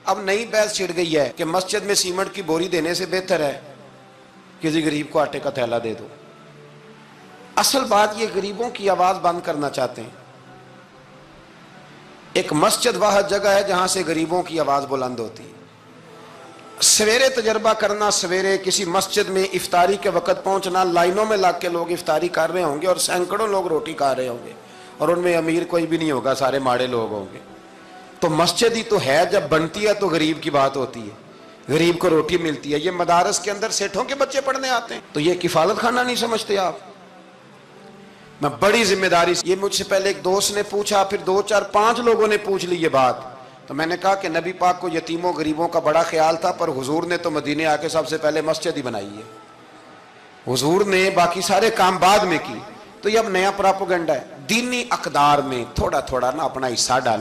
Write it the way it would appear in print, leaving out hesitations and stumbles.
अब नई बहस छिड़ गई है कि मस्जिद में सीमेंट की बोरी देने से बेहतर है किसी गरीब को आटे का थैला दे दो। असल बात ये गरीबों की आवाज बंद करना चाहते हैं। एक मस्जिद वह जगह है जहां से गरीबों की आवाज बुलंद होती है। सवेरे तजर्बा करना, सवेरे किसी मस्जिद में इफ्तारी के वक्त पहुंचना, लाइनों में लग के लोग इफ्तारी कर रहे होंगे और सैकड़ों लोग रोटी खा रहे होंगे और उनमें अमीर कोई भी नहीं होगा, सारे माड़े लोग होंगे। तो मस्जिद ही तो है, जब बनती है तो गरीब की बात होती है, गरीब को रोटी मिलती है। ये मदारस के अंदर सेठों के बच्चे पढ़ने आते हैं, तो ये किफालत खाना नहीं समझते आप? मैं बड़ी जिम्मेदारी से, ये मुझसे पहले एक दोस्त ने पूछा, फिर 2 4 5 लोगों ने पूछ ली ये बात, तो मैंने कहा कि नबी पाक को यतीमों गरीबों का बड़ा ख्याल था, पर हुजूर ने तो मदीने आके सबसे पहले मस्जिद ही बनाई है। हुजूर ने बाकी सारे काम बाद में की। तो ये अब नया प्रोपेगेंडा है। दीनी अकदार में थोड़ा थोड़ा ना अपना हिस्सा डाल।